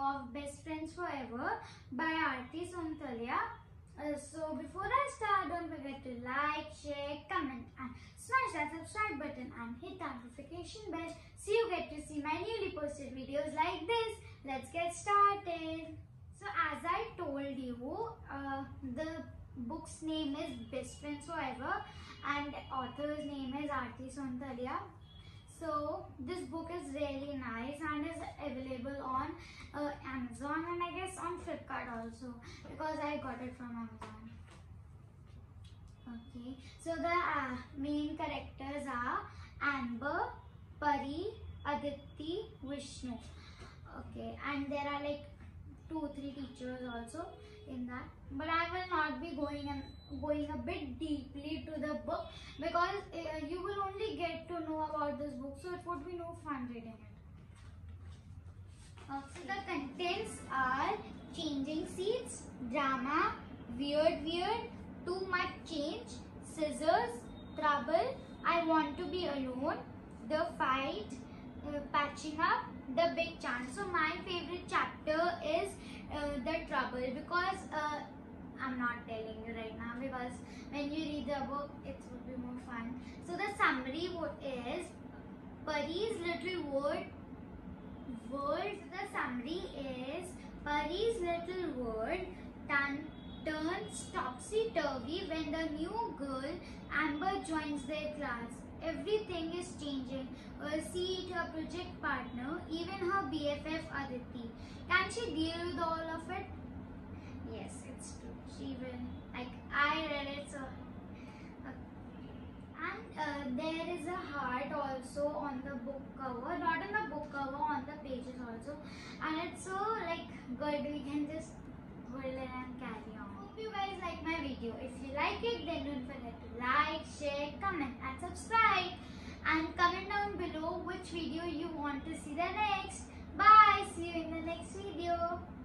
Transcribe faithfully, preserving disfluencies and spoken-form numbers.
of Best Friends Forever by Aarti Sonthalia. Uh, so before I start, don't forget to like, share, comment and smash that subscribe button and hit the notification bell so you get to see my newly posted videos like this. Let's get started. So as I told you, uh, the book's name is Best Friends Forever and author's name is Aarti Sonthalia. So this book is really nice and is available on uh, Amazon and I guess on Flipkart also because I got it from Amazon. Okay, so the uh, main characters are Amber, Pari, Aditi, Vishnu. Okay, and there are like two three teachers also in that, but I will not be going and going a bit deeply to the book because uh, you will only get to know about this book, so it would be no fun reading it. Uh, so the contents are changing seats, drama, weird weird, too much change, scissors, trouble, I want to be alone, the fight, uh, patching up, the big chance. So my favorite chapter is uh, the trouble because uh, I'm not telling you right now because when you read the book it would be more fun. So the summary is Pari's little word world. The summary is Pari's little world turn, turns topsy-turvy when the new girl Amber joins their class. Everything is changing. Uh, see it, her project partner, even her B F F Aditi. Can she deal with all of it? Yes, it's true. She will. Like I read it, so. Uh, and uh, there is a heart also on the book cover. Not on the book cover, on the pages also. And it's so like good. We can just hold it and carry on. Hope you guys like my video. If you like it, then don't forget to like, share, comment and subscribe. And comment down below which video you want to see the next. Bye. See you in the next video.